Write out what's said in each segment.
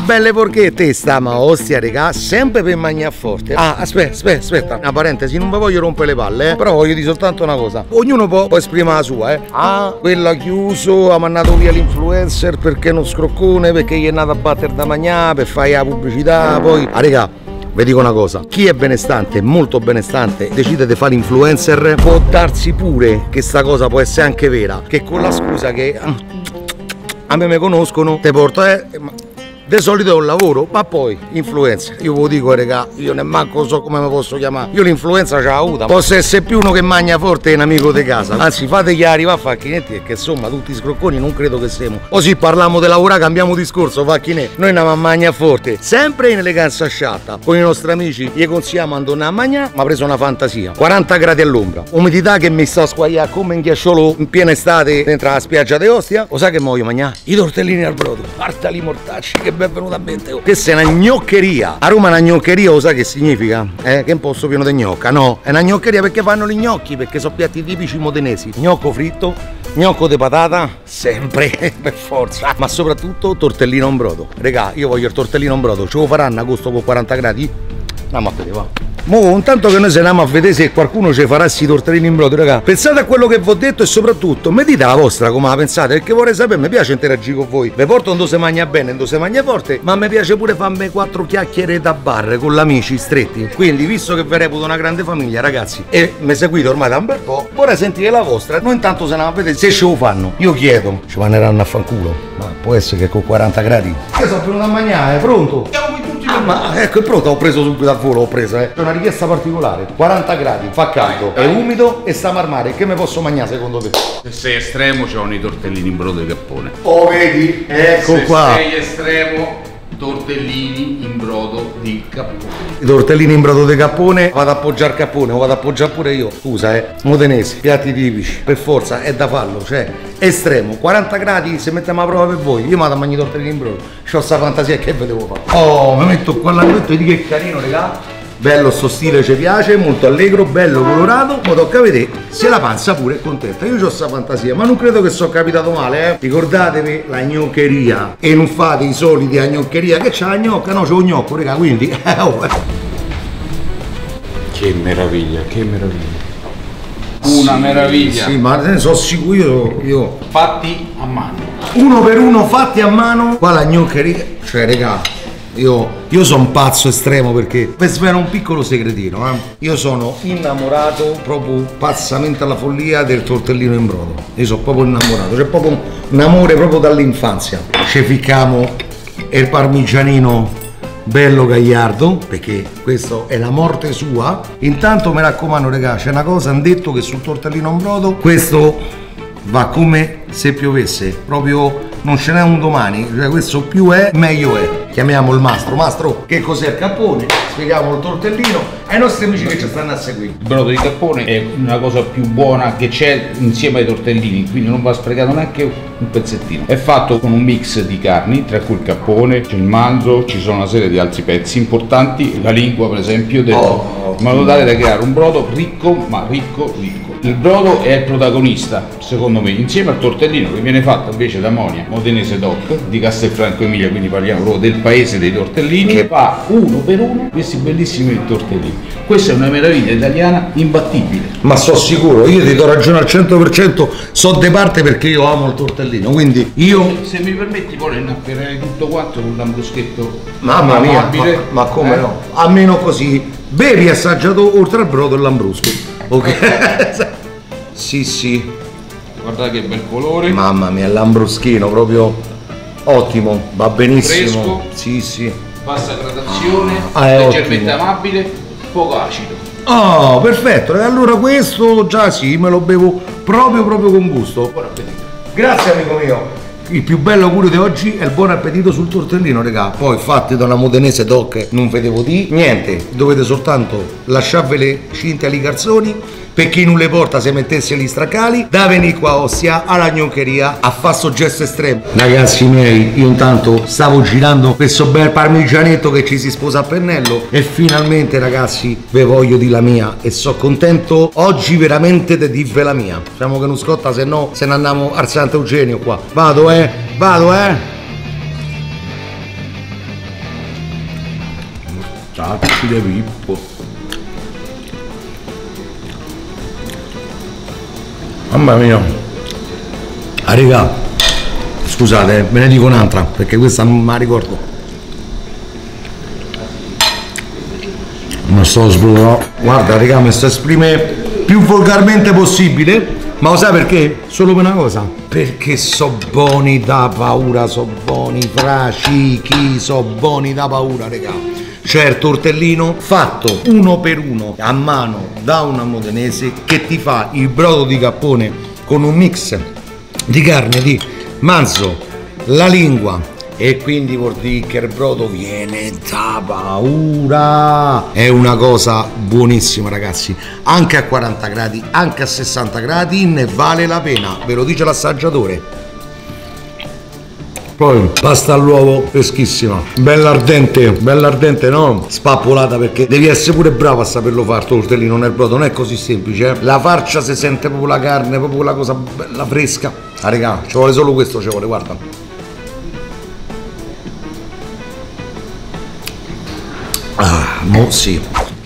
belle porchette sta, ma ostia regà, sempre per mangiare forte. Ah, aspetta, una parentesi, non vi voglio rompere le palle, però voglio dire soltanto una cosa. Ognuno può esprimere la sua, Ah, quella chiuso, ha mandato via l'influencer perché è uno scroccone, perché gli è nato a battere da mangiare, per fare la pubblicità, poi... Ah, regà, vi dico una cosa, chi è benestante, molto benestante, decide di fare l'influencer, può darsi pure che sta cosa può essere anche vera, che con la scusa che a me conoscono, te porto, di solito è un lavoro, ma poi influencer, io ve lo dico regà, io nemmanco so come mi posso chiamare, io l'influenza ce l'ho avuta, posso essere più uno che mangia forte e un amico di casa, anzi fategli arrivare a facchinetti, che insomma tutti scrocconi non credo che siamo, così parliamo di lavorare, cambiamo discorso, facchinetti, noi andiamo a mangiare forte, sempre in eleganza sciatta, con i nostri amici gli consigliamo andare a mangiare, ma preso una fantasia, 40 gradi all'ombra, umidità che mi sta a squagliare come in ghiacciolo in piena estate dentro la spiaggia di Ostia, lo sai che voglio mangiare? I tortellini al brodo, partali mortacci, che benvenuta a mente. Questa è una gnoccheria. A Roma una gnoccheria, lo sai che significa? Che è un posto pieno di gnocca. No, è una gnoccheria perché fanno gli gnocchi, perché sono piatti tipici modenesi. Gnocco fritto, gnocco di patata, sempre, per forza. Ma soprattutto tortellino in brodo. Regà, io voglio il tortellino in brodo. Ce lo faranno a agosto con 40 gradi? Andiamo a vedere, va. Mo, intanto che noi se andiamo a vedere se qualcuno ci farà sti tortellini in brodo, raga, pensate a quello che vi ho detto e soprattutto mi dite la vostra come la pensate, perché vorrei sapere, mi piace interagire con voi. Vi porto dove si mangia bene, dove si mangia forte, ma mi piace pure farmi 4 chiacchiere da bar con gli amici stretti. Quindi, visto che vi reputo una grande famiglia, ragazzi, e mi seguite ormai da un bel po', vorrei sentire la vostra. Noi intanto se andiamo a vedere se ce lo fanno. Io chiedo, ci vanneranno a fanculo, ma può essere che con 40 gradi. Io sono venuto a mangiare, pronto? Ma ecco, è pronto, ho preso subito al volo, È una richiesta particolare. 40 gradi, fa caldo, è umido e sta marmare. Che mi posso mangiare secondo te? Se sei estremo c'ho i tortellini in brodo di cappone. Oh, vedi? Ecco qua. Se sei estremo, tortellini in brodo di cappone. I tortellini in brodo di cappone, vado ad appoggiare il cappone, o vado ad appoggiare pure io. Scusa, modenesi, piatti tipici, per forza, è da farlo, cioè, estremo. 40 gradi, se mettiamo a prova per voi, io vado a mangiare i tortellini in brodo. C'ho sta fantasia, che ve devo fare? Oh, mi metto qua l'angoletto e di che carino, regà. Bello sto stile, ci piace, molto allegro, bello colorato, ma tocca vedere se la panza pure è contenta. Io ho sta fantasia, ma non credo che sono capitato male, Ricordatevi la gnoccheria e non fate i soliti a gnoccheria che c'ha la gnocca, no, c'ho un gnocco, raga, quindi Che meraviglia, che meraviglia. Una meraviglia. Sì, ma ne so sicuro io. Fatti a mano. Uno per uno fatti a mano. Qua la gnoccheria, cioè raga, io sono un pazzo estremo perché per svelare un piccolo segretino, io sono innamorato proprio pazzamente alla follia del tortellino in brodo. Io sono proprio innamorato, c'è proprio un amore proprio dall'infanzia. Ci ficchiamo il parmigianino bello gagliardo, perché questo è la morte sua. Intanto mi raccomando, raga, c'è una cosa, hanno detto che sul tortellino in brodo questo va come se piovesse, proprio non ce n'è un domani, cioè questo più è meglio è. Chiamiamo il mastro, che cos'è il cappone, spieghiamo il tortellino ai nostri amici che ci stanno a seguire. Il brodo di cappone è una cosa più buona che c'è insieme ai tortellini, quindi non va sprecato neanche un pezzettino. È fatto con un mix di carni, tra cui il cappone, c'è il manzo, ci sono una serie di altri pezzi importanti, la lingua per esempio, in modo tale da creare un brodo ricco, ma ricco. Il brodo è il protagonista, secondo me, insieme al tortellino che viene fatto invece da Monia, modenese doc, di Castelfranco Emilia, quindi parliamo proprio del paese dei tortellini, che fa uno per uno questi bellissimi tortellini. Questa è una meraviglia italiana imbattibile. Ma sono sicuro, io ti do ragione al 100%, so de parte perché io amo il tortellino, quindi io... Se mi permetti poi innaffererei tutto quanto con l'ambroschetto. Mamma mia, ma come no? Almeno così, bevi assaggiato oltre al brodo e l'ambrusco, ok? Sì. Guardate che bel colore. Mamma mia, l'ambroschino proprio ottimo, va benissimo. Fresco. Sì. Bassa gradazione, leggermente amabile, poco acido. Oh, perfetto, e allora questo già sì, me lo bevo proprio con gusto. Buon appetito. Grazie amico mio. Il più bello augurio di oggi è il buon appetito sul tortellino, regà. Poi fatti da una modenese doc, non vedevo di niente, dovete soltanto lasciarvi le cinte agli garzoni, per chi non le porta se mettesse gli stracali, da venire qua Ostia alla gnoccheria a fare sto gesto estremo. Ragazzi miei, io intanto stavo girando questo bel parmigianetto che ci si sposa a pennello e finalmente ragazzi ve voglio di la mia e sono contento oggi veramente di dirvi la mia. Diciamo che non scotta, se no se ne andiamo al Sant'Eugenio qua. Vado. Mortacci di Pippo. Mamma mia. Ah, raga, scusate, ve ne dico un'altra, perché questa non me la ricordo. Non sto sbrutando. Guarda, raga, mi sto esprime più volgarmente possibile. Ma lo sai perché? Solo per una cosa. Perché so buoni da paura, so buoni fracichi, so buoni da paura, raga. C'è il tortellino fatto uno per uno a mano da una modenese che ti fa il brodo di cappone con un mix di carne di manzo, la lingua, e quindi vuol dire che il brodo viene da paura. È una cosa buonissima, ragazzi, anche a 40 gradi, anche a 60 gradi ne vale la pena, ve lo dice l'assaggiatore. Poi pasta all'uovo freschissima, bella ardente, no? Spappolata, perché devi essere pure bravo a saperlo fare tortellino nel brodo, non è così semplice, eh? La farcia si sente proprio la carne, proprio la cosa bella fresca. Ah, raga, ci vuole solo questo, ci vuole, guarda. Ah, mo sì.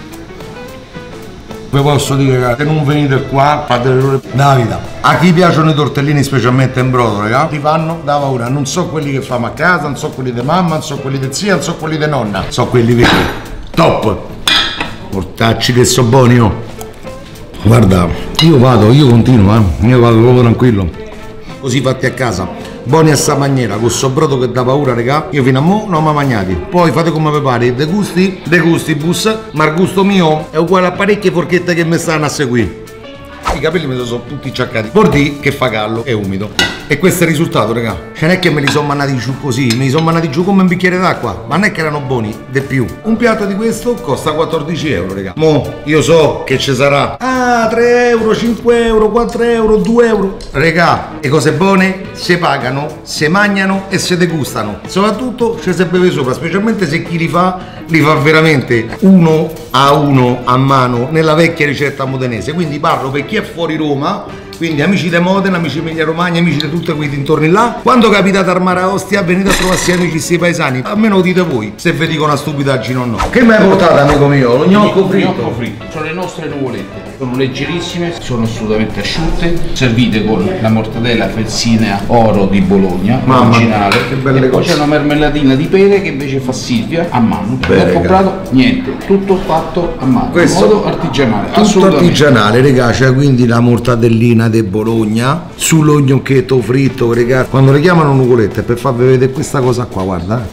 Vi posso dire che se non venite qua fate l'errore della vita. A chi piacciono i tortellini, specialmente in brodo, raga, ti fanno da paura. Non so quelli che famo a casa, non so quelli di mamma, non so quelli di zia, non so quelli di nonna, so quelli veri. Top! Mortacci che so buoni, oh. Guarda, io continuo, io vado proprio tranquillo. Così fatti a casa. Buoni a sta maniera, con sto brodo che dà paura, raga. Io fino a mo' non mi mangiati. Poi fate come vi pare, de gustibus, ma il gusto mio è uguale a parecchie forchette che mi stanno a seguire. I capelli mi sono tutti ciaccati. Vuol dire che fa caldo e umido. E questo è il risultato, raga. Non è che me li sono mandati giù così, me li sono mandati giù come un bicchiere d'acqua. Ma non è che erano buoni, di più. Un piatto di questo costa 14 euro, raga. Mo, io so che ci sarà 3 euro, 5 euro, 4 euro, 2 euro. Raga, le cose buone si pagano, si mangiano e si degustano. Soprattutto ci si beve sopra, specialmente se chi li fa veramente uno a mano nella vecchia ricetta modenese. Quindi parlo per chi è fuori Roma. Quindi amici di Modena, amici Emilia Romagna, amici di tutti quei dintorni là, quando capitate al mare a Ostia venite a trovarsi amici sti paesani, almeno dite voi se vi dico una stupidaggine o no. Che mi hai portato, amico mio? Lo gnocco fritto? Sono le nostre nuvolette, sono leggerissime, sono assolutamente asciutte, servite con la mortadella Felsinea Oro di Bologna, originale, che belle e poi cose. c'è una marmellatina di pere che invece fa Silvia a mano. Non ho comprato niente, tutto fatto a mano, Questo in modo artigianale, tutto artigianale, raga. C'è quindi la mortadellina di Bologna sullo gnocchetto fritto, raga. Quando le chiamano nuvolette è per farvi vedere questa cosa qua, guarda,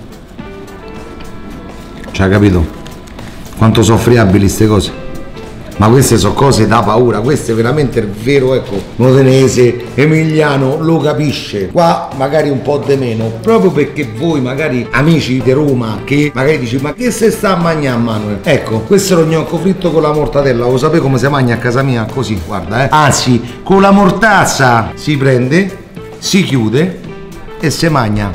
Cioè, capito? Quanto sono friabili queste cose? Ma queste sono cose da paura, questo è veramente il vero, ecco, modenese, emiliano, lo capisce. Qua magari un po' di meno, proprio perché voi magari amici di Roma che magari dici ma che se sta a mangiare, Manuel? Ecco, questo è lo gnocco fritto con la mortadella, lo sapete come si mangia a casa mia? Così, guarda, Anzi, con la mortazza si prende, si chiude e si mangia.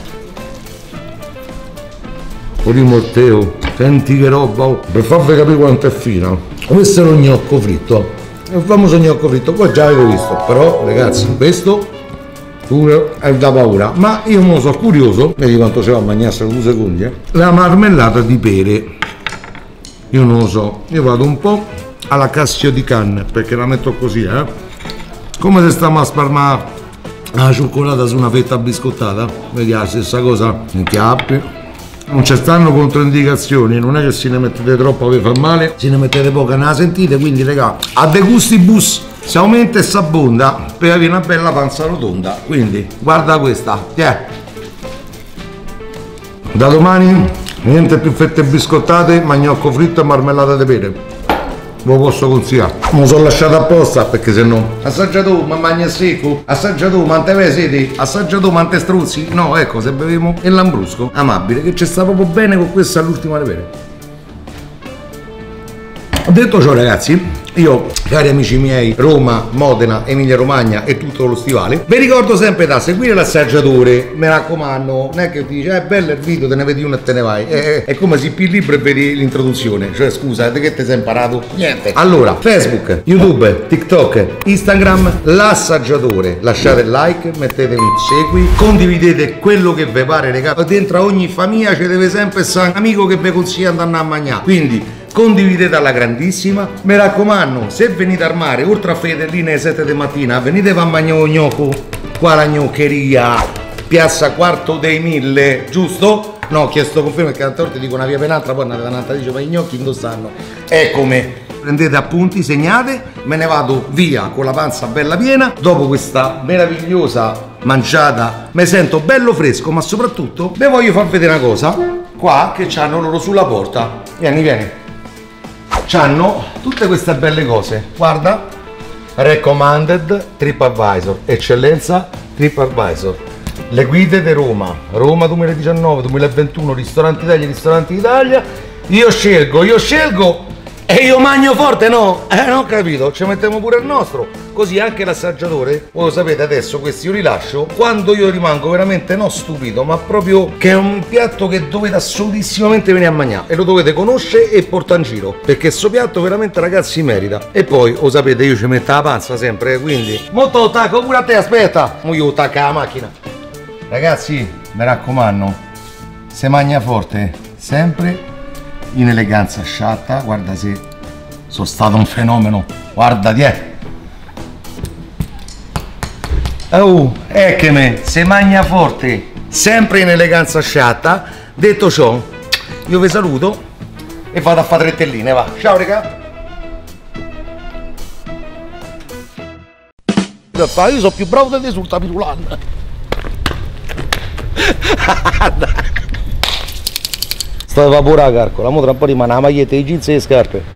Matteo, senti che roba, oh. Per farvi capire quanto è fino. Questo è lo gnocco fritto, il famoso gnocco fritto, voi già avete visto, però ragazzi questo pure è da paura. Ma io non sono curioso, vedi quanto ci va a mangiare, 2 secondi, La marmellata di pere, io non lo so, io vado un po' alla Cassio di Cannes, perché la metto così, come se stiamo a spalmare la cioccolata su una fetta biscottata, vedi la stessa cosa, in chiappi. Non ci stanno controindicazioni, non è che se ne mettete troppo vi fa male, se ne mettete poca non la sentite, quindi raga, a de gustibus si aumenta e si abbonda per avere una bella panza rotonda, quindi guarda questa, da domani niente più fette biscottate, ma gnocco fritto e marmellata di pere. Ve lo posso consigliare. Mi sono lasciato apposta perché se no assaggia tu, ma magna secco, assaggia tu, ma te vedi, assaggia tu, ma te struzzi. No, ecco, se beviamo il lambrusco amabile che ci sta proprio bene con questa all'ultima le pere. Detto ciò, ragazzi, Io, cari amici miei, Roma, Modena, Emilia Romagna e tutto lo stivale, vi ricordo sempre da seguire l'assaggiatore, mi raccomando, non è che ti dice è bello il video, te ne vedi uno e te ne vai, è come se il libro e vedi l'introduzione, cioè scusa, che ti sei imparato? Niente. Allora, Facebook, YouTube, TikTok, Instagram, l'assaggiatore, lasciate il like, mettete un segui, condividete quello che vi pare, regà, dentro a ogni famiglia ci deve sempre essere un amico che vi consiglia di andare a mangiare, quindi condividete alla grandissima, mi raccomando, se venite al mare, oltre a Federline alle 7 di mattina, venite a mangiare un gnocco, qua la gnoccheria, piazza Quarto dei Mille, giusto? No, ho chiesto conferma perché tante volte dico una via per un'altra, poi un'altra dice ma i gnocchi dove stanno? Eccomi, prendete appunti, segnate, me ne vado via con la panza bella piena, dopo questa meravigliosa mangiata mi sento bello fresco, ma soprattutto vi voglio far vedere una cosa, qua che c'hanno loro sulla porta, vieni. C'hanno tutte queste belle cose, guarda, recommended TripAdvisor, eccellenza TripAdvisor, le guide di Roma, Roma 2019-2021, ristoranti Italia, io scelgo e io mangio forte, no? Non ho capito, ci mettiamo pure il nostro, così anche l'assaggiatore, voi lo sapete adesso, questi io li lascio, quando io rimango veramente non stupito, ma proprio che è un piatto che dovete assolutissimamente venire a mangiare, e lo dovete conoscere e portare in giro, perché questo piatto veramente ragazzi merita, e poi, lo sapete, io ci metto la panza sempre, quindi, molto tacco pure a te, aspetta, mo io tacca la macchina, ragazzi, mi raccomando, se mangia forte, sempre in eleganza sciatta, guarda se sono stato un fenomeno, guardati oh, eccomi, se mangia forte, sempre in eleganza sciatta. Detto ciò, io vi saluto e vado a fare 3 telline, va, ciao raga. Io sono più bravo di te sul tapirulano. Sto evapora la carcola, mo tra un po' rimane la maglietta, i jeans e le scarpe.